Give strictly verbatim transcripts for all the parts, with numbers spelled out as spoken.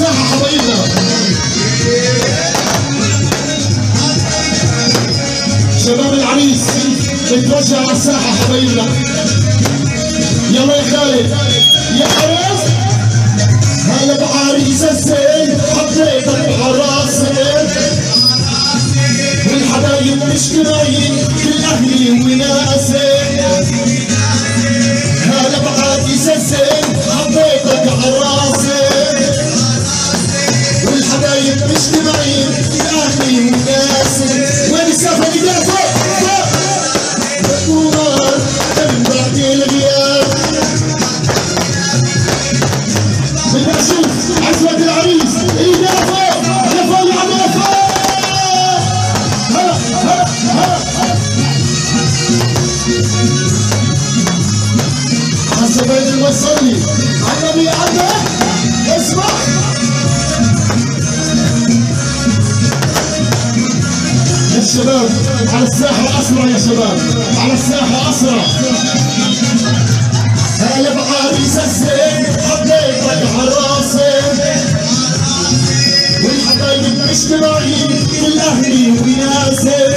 الساحه حبايبنا. شباب العريس نتوجه على الساحه حبايبنا. يلا يا خالد يا عريس. هلا بعريس الزين حطيتك براسي، والحبايب مجتمعين كل اهلي وناسي. هلا بعريس الزين حطيتك عراسي، والحبايب مجتمعين كل اهلي وناسي. وين السافة اللي جايه فوق فوق مدمار من بعد الغياب. بدي اشوف عزوة العريس اللي جايه فوق يا فوق يا عم يا فوق. هلا هلا هلا حسبين المصلي عالنبي عنا اسمع. يا شباب على الساحة أسرع، يا شباب على الساحة أسرع. هلا بعريس الزين حطيتك عراسي، والحبايب مجتمعين كل أهلي وناسي.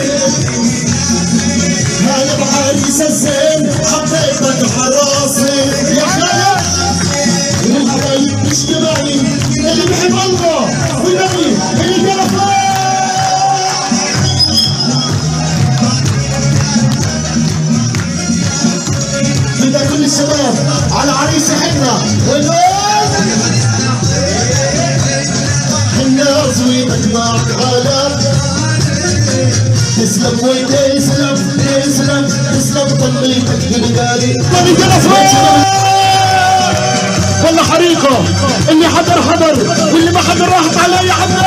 هلا بعريس الزين حطيتك عراسي يا خالد، والحبايب مجتمعين اللي بحب الله والنبي اللي قال فوق. بدأ كل الشباب على عريس حنا ونقول حنا زوينك معك غالب. تسلم وتسلم تسلم تسلم طليتك بالغالي. طليت الافراح والله حريقه، اللي حضر حضر واللي ما حضر راحت علي حضر.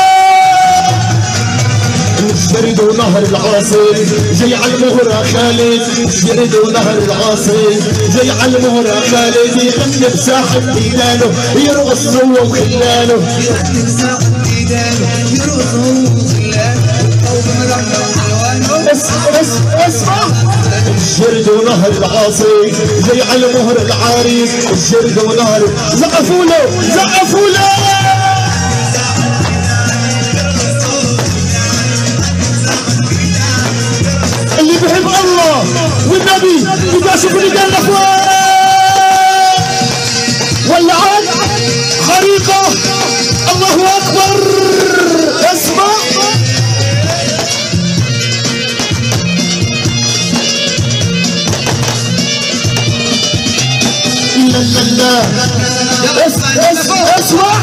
الجرد ونهر العاصي جاي على المهرة خالد، الجرد ونهر العاصي جاي على المهرة خالد. يغني بساحة ميدانه يرقص هو وخلانه، يغني بساحة ميدانه يرقص هو وخلانه. اسمع الجرد ونهر العاصي جاي على مهر العريس. الجرد ونهر زقفوا له زقفوا له. اللي بحب الله والنبي بدي اشوف اللي قال لك ولا عاد حريقه. الله اكبر. اسمع لا لا لا اسمع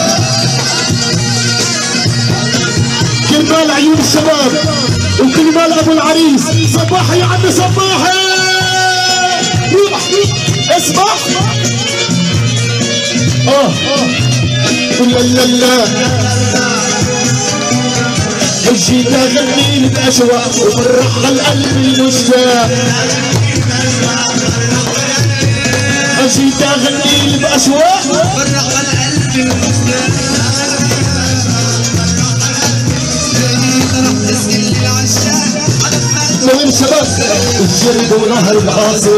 كرمال عيون الشباب وكرمال ابو العريس. صباحي يا عم صباحي. اسمع اه لا لا لا جيت اغني لك اشواق وفرح القلب المشتاق. جيت اغني لك اشواق وفرح القلب المشتاق. وين شباب الجرد ونهر العاصي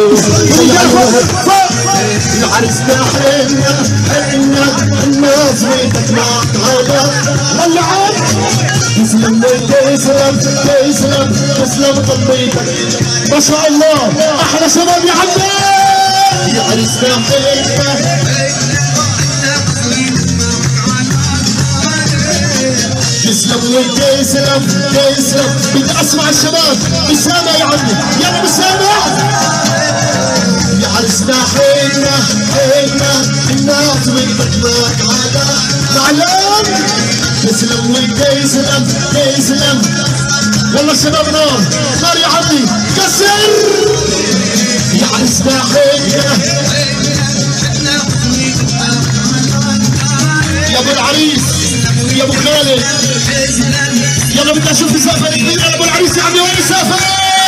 العرس حنا حنا الناس بيتك معك غلا. ولا عاد تسلم تسلم تسلم تسلم طبيتك ما شاء الله. احلى شباب يا عمي يا عرسنا حنا تسلم وتسلم تسلم. بدي اسمع الشباب بسامة يا عمي يلا بسامة. يا عرسنا حنا حنا الناس بيتك معك عادة معلم. تسلم وتسلم تسلم. والله الشباب نار نار يا عمي كسر. يا عرسنا حنا يا ابو العريس يا ابو خالد يلا بدي اشوف مسافه كبيره يا ابو العريس يا عمي. وين مسافه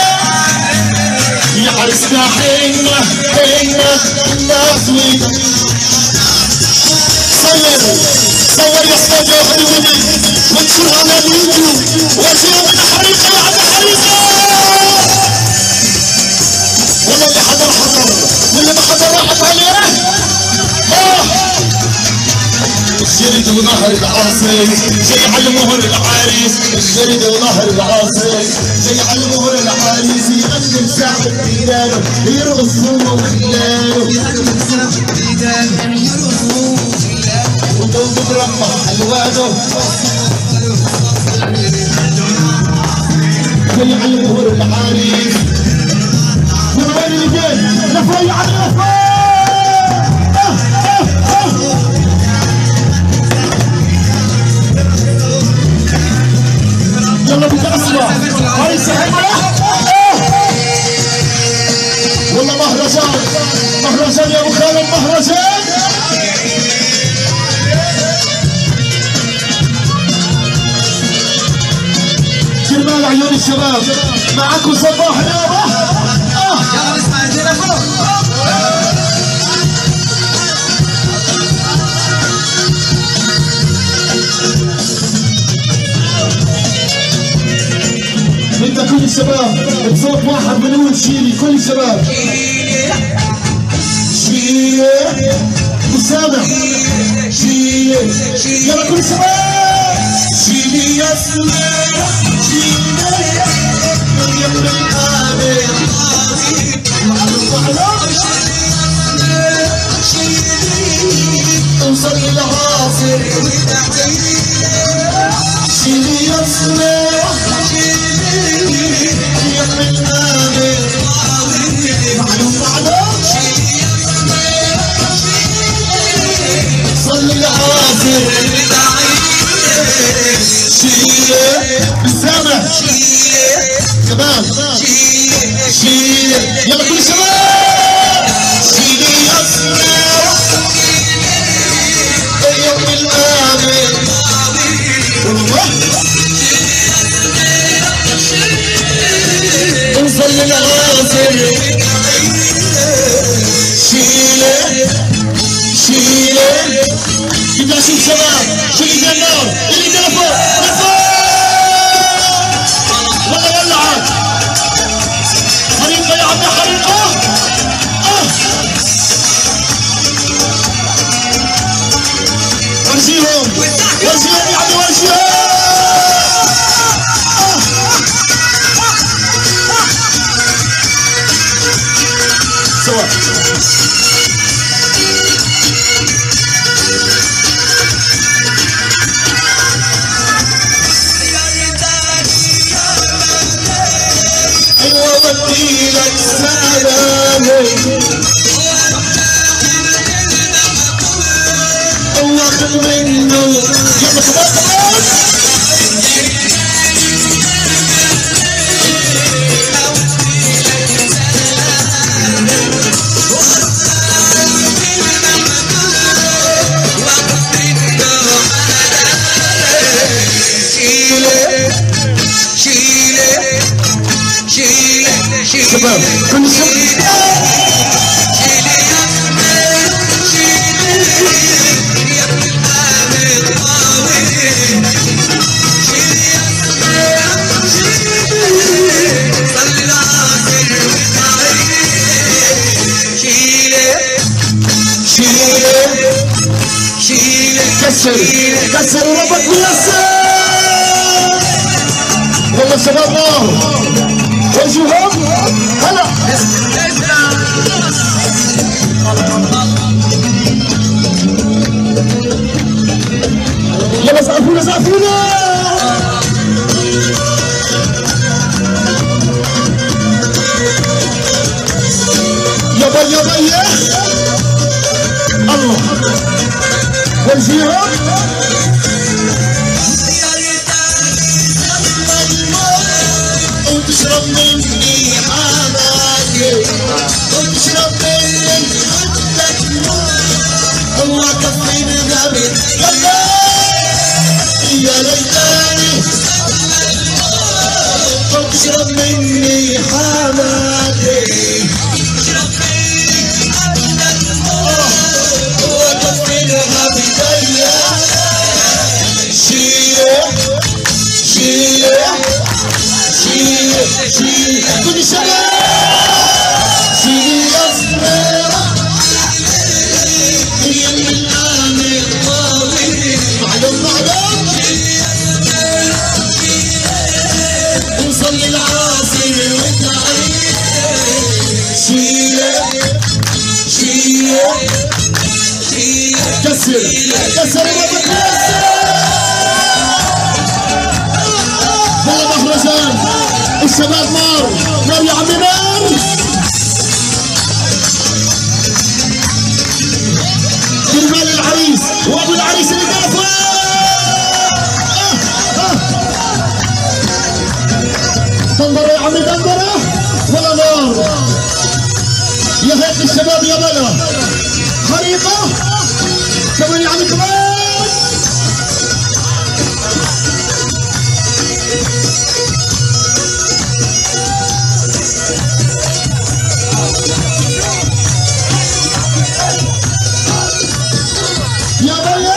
يا عرسنا حنا حنا الناس وين. صور صور يا صوت يا حبيبي وانشرها على اليوتيوب واشياء من حريقه يا عم حريقه. والله اللي حضر حضر واللي ما حضر راحت عليه. اه جرد ونهر العاصي جاي على المهر العريس جرد ونهر العاصي جاي على المهر العريس يغني مساحة ايدانه يرقص هو وخلانه يغني مساحة ايدانه يرقص هو وخلانه وضوء برمح الوانه جاي على المهر العريس من وين اللي جاي؟ لفوي على لفوي يلا بدي اسمع هاي سهمة والله مهرجان مهرجان يا ابو خالد مهرجان جمال عيون الشباب معكم صباح نابه يلا نسمع ايدينا فوق انت كل الشباب بصوت واحد بنقول شيلي كل الشباب شيلي مسامع شيلي يلا كل الشباب شيلي يا سلام شيلي يا ابن الامير توصل للعاصر شيلي يا سلام يا ابن الامير معلوم معلوم صل العاصر شيلي بالسامع كمان شيلي يلا كل شباب شيلي يا سلام يا ابن الامير وصل للعاصر شيلي شيلي بدي اشوف شباب شو اللي جا النار اللي جا لفوق لفوق والله ولعت حريقه يا عمي حريقه اه ورجيهم ورجيهم يا عمي ورجيهم سوا ايوه بدي لك سلامي واخذ منه يلا كمان كمان شباب كل شباب كسر كسر وربك ويسر والله شباب نار وجههم هلا يلا زعفونا زعفونا يابا يابا يا الله وجههم وتشرب مني حماكي وتشرب مني حدك الله كفيني غبي يا ليتاني وتشرب مني حماكي الله كفيني غبي شيله شيله شيلي كل شباب شيلي يا صغيرة يا من الآمن طاوي شيله شيله كسر كسر هذا مهرجان الشباب نار نار يا عمي نار جمال العريس وابو العريس اللي دافع تنظر يا عمي تنظر ولا نار يا هيك الشباب يا بلا خريطة كمان يا عمي كمان يا بلا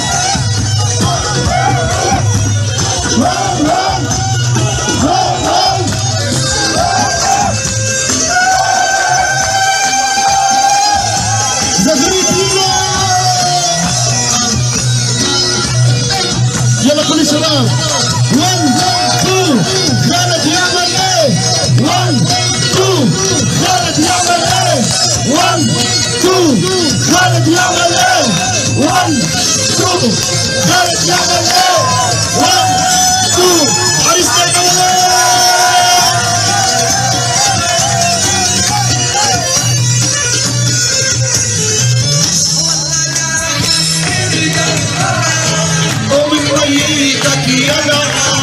يلا كل شباب واحد اثنين خالد يعمل ايه واحد اثنين خالد يعمل ايه واحد اثنين خالد يعمل ايه واحد اثنين خالد يعمل ايه واحد اثنين عريسنا يعمل ايه ومن ميتك يا